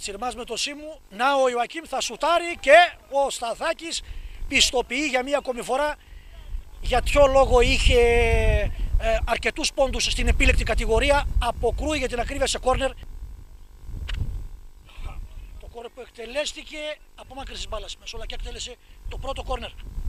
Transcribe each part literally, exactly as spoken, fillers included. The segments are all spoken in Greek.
Τσιρμάς με το Σίμου. Να ο Ιωακίμ θα σουτάρει και ο Σταθάκης πιστοποιεί για μία ακόμη φορά για ποιο λόγο είχε ε, αρκετούς πόντους στην επίλεκτη κατηγορία. Αποκρούει για την ακρίβεια σε κόρνερ. Το κόρνερ που εκτελέστηκε από μάκρυνση της μπάλας. Μεσολακιά εκτέλεσε το πρώτο κόρνερ.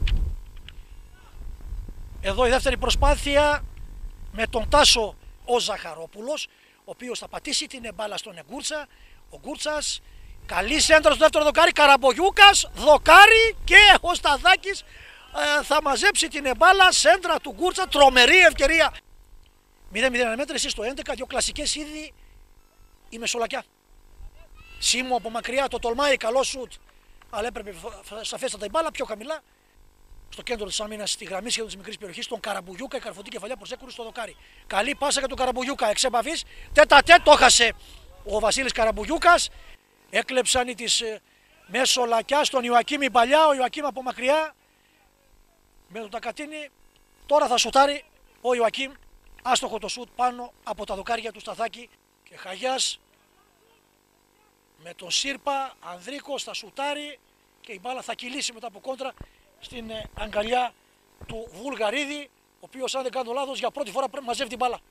Εδώ η δεύτερη προσπάθεια με τον Τάσο ο Ζαχαρόπουλος, ο οποίος θα πατήσει την μπάλα στον Γκούρτσα. Ο Γκούρτσας, καλή σέντρα στο δεύτερο δοκάρι, Καραμπογιούκας, δοκάρι και ο Σταθάκης ε, θα μαζέψει την μπάλα, σέντρα του Γκούρτσα, τρομερή ευκαιρία. μηδέν μηδέν αναμέτρηση στο έντεκα, δύο κλασικές ήδη η Μεσολακιά. Σίμου από μακριά, το τολμάει, καλό σουτ, αλλά έπρεπε σαφέστατα η μπάλα πιο χαμηλά. Στο κέντρο της άμυνας, στη γραμμή σχεδόν της μικρής περιοχής, τον Καραμπουγιούκα, η καρφωτή κεφαλιά προσέκουρη στο δοκάρι. Καλή πάσα για τον Καραμπουγιούκα, εξ επαφής, τέτα τέτ, το χάσε ο Βασίλης Καραμπουγιούκας. Έκλεψαν της ε, Μεσολακιάς στον Ιωακίμ η παλιά, ο Ιωακίμ από μακριά με τον Τακατίνη. Τώρα θα σουτάρει ο Ιωακίμ, άστοχο το σουτ πάνω από τα δοκάρια του Σταθάκη. Και Χαγιάς με τον Σύρπα, Ανδρίκος θα σουτάρει και η μπάλα θα κυλήσει μετά από κόντρα στην ε, αγκαλιά του Βουλγαρίδη, ο οποίος, αν δεν κάνω λάθος, για πρώτη φορά μαζεύει την μπάλα.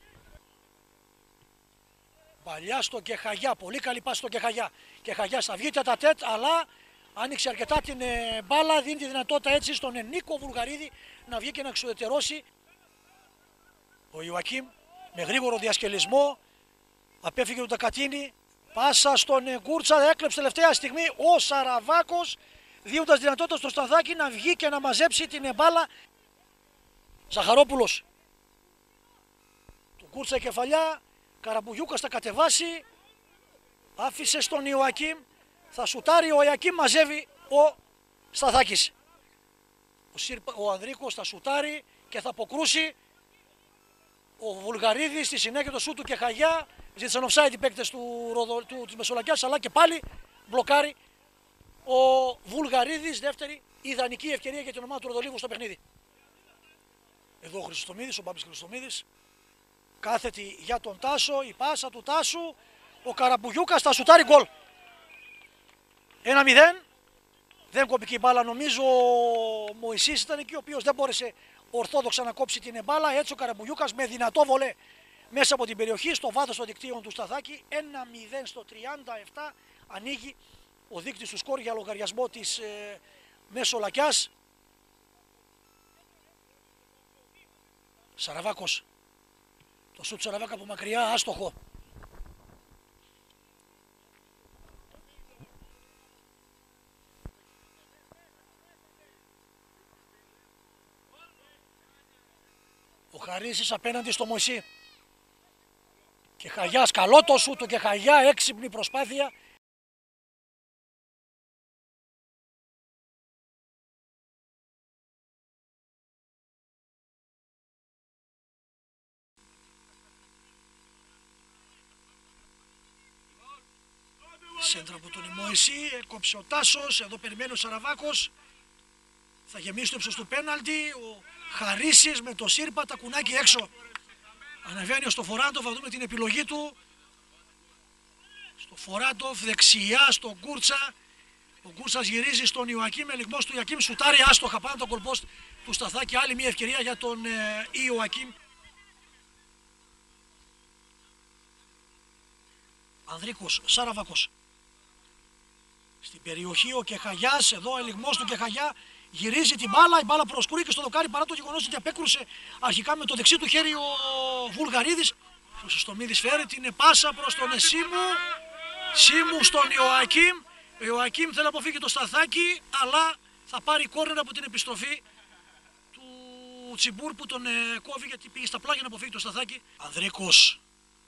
Παλιά στο Κεχαγιά, πολύ καλή πάση στο Κεχαγιά. Κεχαγιά θα βγει τέτα τέτ, αλλά άνοιξε αρκετά την ε, μπάλα, δίνει τη δυνατότητα έτσι στον ε, Νίκο Βουλγαρίδη να βγει και να εξουδετερώσει. Ο Ιωακίμ με γρήγορο διασκελισμό απέφυγε τον Τακατίνη, πάσα στον ε, Γκούρτσα, έκλεψε τελευταία στιγμή ο Σαραβάκος, δίνοντας δυνατότητα στο Σταθάκη να βγει και να μαζέψει την μπάλα. Ζαχαρόπουλος του Γκούρτσα η κεφαλιά, Καραμπουγιούκας θα κατεβάσει, άφησε στον Ιωακίμ, θα σουτάρει ο Ιωακίμ, μαζεύει ο Σταθάκης. Ο, Σύρπα, ο Ανδρίκος θα σουτάρει και θα αποκρούσει. Ο Βουλγαρίδης στη συνέχεια το σούτ του Κεχαγιά, ζήτησαν offside οι παίκτες του, του, της Μεσολακιάς, αλλά και πάλι μπλοκάρει ο Βουλγαρίδης. Δεύτερη ιδανική ευκαιρία για την ομάδα του Ροδολίβου στο παιχνίδι. Εδώ ο Χρυσοστομίδης, ο Μπάμπης Χρυσοστομίδης, κάθετη για τον Τάσο, η πάσα του Τάσου, ο Καραμπουγιούκας θα σουτάρει, γκολ. ένα μηδέν, δεν κοπική μπάλα, νομίζω ο Μωυσής ήταν εκεί, ο οποίος δεν μπόρεσε ορθόδοξα να κόψει την μπάλα. Έτσι ο Καραμπουγιούκας με δυνατό βολέ μέσα από την περιοχή, στο βάθος των δικτύων του Σταθάκη. ένα μηδέν στο τριάντα επτά, ανοίγει ο δείκτης του σκορ για λογαριασμό της ε, Μεσολακιάς. Σαραβάκος. Το σουτ Σαραβάκα από μακριά, άστοχο. Ο Χαρίσης απέναντι στο Μωυσή. Και Χαγιάς, καλό το σουτ του και Χαγιά, έξυπνη προσπάθεια. Σέντρα από τον Μωυσή, έκοψε ο Τάσος, εδώ περιμένει ο Σαραβάκος. Θα γεμίσει το ύψος του πέναλτι, ο Χαρίσης με το Σύρπα, τα κουνάκι έξω. Ανεβαίνει στο Φοράντοφ, θα δούμε την επιλογή του. Στο Φοράντοφ, δεξιά, στον Γκούρτσα. Ο Γκούρτσας γυρίζει στον Ιωακίμ, ελιγμός του Ιωακίμ, σουτάρει άστοχα πάνω τον κολπόστ του Σταθάκη. Άλλη μια ευκαιρία για τον ε, Ιωακίμ. Ανδρίκος, Σαραβάκος. Στην περιοχή ο Κεχαγιάς, εδώ ελιγμός του Κεχαγιά, γυρίζει την μπάλα, η μπάλα προσκρούει και στο δοκάρι, παρά το γεγονός ότι απέκρουσε αρχικά με το δεξί του χέρι ο Βουλγαρίδης. Ο Χρυσοστομίδης φέρει την πάσα προς τον Σίμου, Σίμου στον Ιωακίμ. Ο Ιωακίμ θέλει να αποφύγει το Σταθάκη, αλλά θα πάρει κόρνερ από την επιστροφή του Τσιμπούρ που τον ε, κόβει, γιατί πήγε στα πλάγια να αποφύγει το Σταθάκη. Ανδρίκος.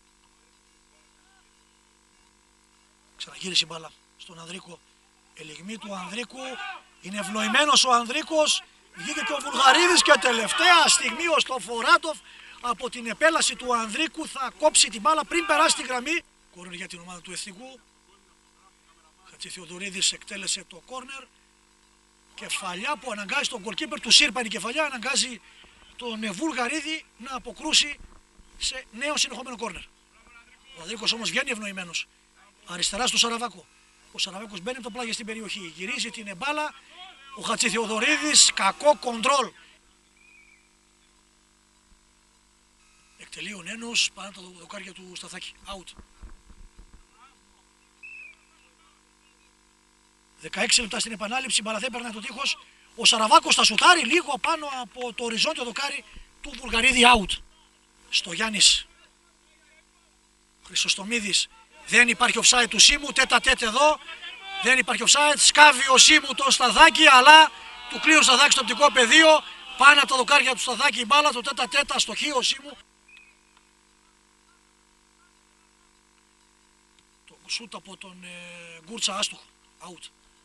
Ξαναγύρισε η μπάλα στον Ανδρίκο. Ελιγμή του Ανδρίκου. Είναι ευνοημένος ο Ανδρίκος. Βγήκε και ο Βουλγαρίδης και τελευταία στιγμή ο Στοφοράτοφ από την επέλαση του Ανδρίκου θα κόψει την μπάλα πριν περάσει τη γραμμή. Κόρνερ για την ομάδα του Εθνικού. Χατζηθεοδωρίδης εκτέλεσε το κόρνερ. Κεφαλιά που αναγκάζει τον γκολκίπερ του Σύρπα. Η κεφαλιά αναγκάζει τον Βουλγαρίδη να αποκρούσει σε νέο συνεχόμενο κόρνερ. Ο Ανδρίκος όμως βγαίνει ευνοημένος. Αριστερά στο Σαραβάκο. Ο Σαραβάκος μπαίνει από το πλάγι στην περιοχή. Γυρίζει την μπάλα. Ο Χατζηθεοδωρίδης, κακό κοντρόλ. Εκτελεί ο Νένος, πάνω τα δοκάρια του Σταθάκη. Out. δεκαέξι λεπτά στην επανάληψη, μπαλά δεν περνάει το τείχος. Ο Σαραβάκος θα σουτάρει λίγο πάνω από το οριζόντιο δοκάρι του Βουλγαρίδη. Out. Στο Γιάννης Χρυσοστομίδης. Δεν υπάρχει offside του Σίμου, τέτα τέτ εδώ. Δεν υπάρχει offside. Σκάβει ο Σίμου το Σταθάκη, αλλά του κλείει ο Σταθάκη στο οπτικό πεδίο. Πάνω από τα δοκάρια του Σταθάκη η μπάλα, το τέτα τέτα στο χείο Σίμου. Το σούτ από τον ε, Γκούρτσα, άστοχο. Out.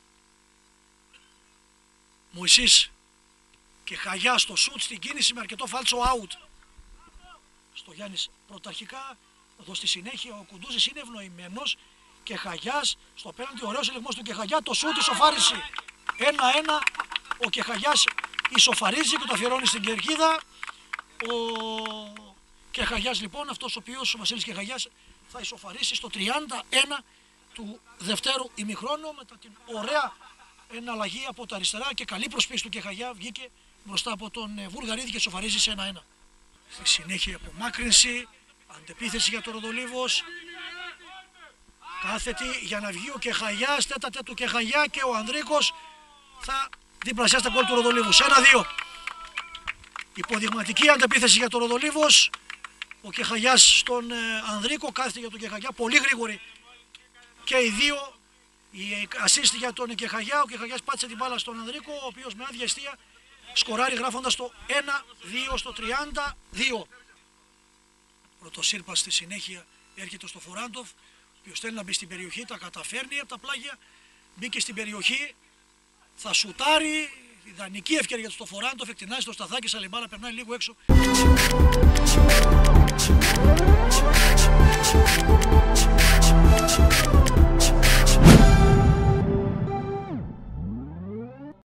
Μωυσής και Χαγιά στο σούτ στην κίνηση με αρκετό φάλτσο. Out. Στο Γιάννης πρωταρχικά, εδώ στη συνέχεια ο Κουντούζης είναι ευνοημένος και Χαγιάς στο πέναντι, ωραίος ελεγμός του Κεχαγιά, το σούτ ισοφάριση ένα ένα, ο Κεχαγιάς ισοφαρίζει και το αφιερώνει στην κερκίδα. Ο Κεχαγιάς λοιπόν, αυτός ο οποίος ο Βασίλης Κεχαγιάς θα ισοφαρίσει στο τριάντα ένα του δευτέρου ημιχρόνου μετά την ωραία εναλλαγή από τα αριστερά και καλή προσπίση του Κεχαγιά, βγήκε μπροστά από τον Βουλγαρίδη και ισοφαρίζει σε ένα ένα. Στη συνέχεια απομάκρυνση, αντεπίθεση για τον Ροδολίβος, κάθετη για να βγει ο Κεχαγιάς, τέταρτα του Κεχαγιά και ο Ανδρίκος θα διπλασιάσει τα γκολ του Ροδολίβους. ένα δύο. Υποδειγματική αντεπίθεση για τον Ροδολίβος, ο Κεχαγιάς στον Ανδρίκο, κάθεται για τον Κεχαγιά, πολύ γρήγορη και οι δύο. Η assist για τον Κεχαγιά, ο Κεχαγιάς πάτησε την μπάλα στον Ανδρίκο, ο οποίος με άδεια εστία σκοράρει γράφοντας το ένα δύο στο τριάντα δύο. Πρωτοσύρπας στη συνέχεια έρχεται στο Φοράντοφ, ο οποίος θέλει να μπει στην περιοχή, τα καταφέρνει από τα πλάγια, μπήκε στην περιοχή, θα σουτάρει, ιδανική ευκαιρία του στο Φοράντοφ, εκτινάζει το Σταθάκη, αλλά η μπάλα περνάει λίγο έξω.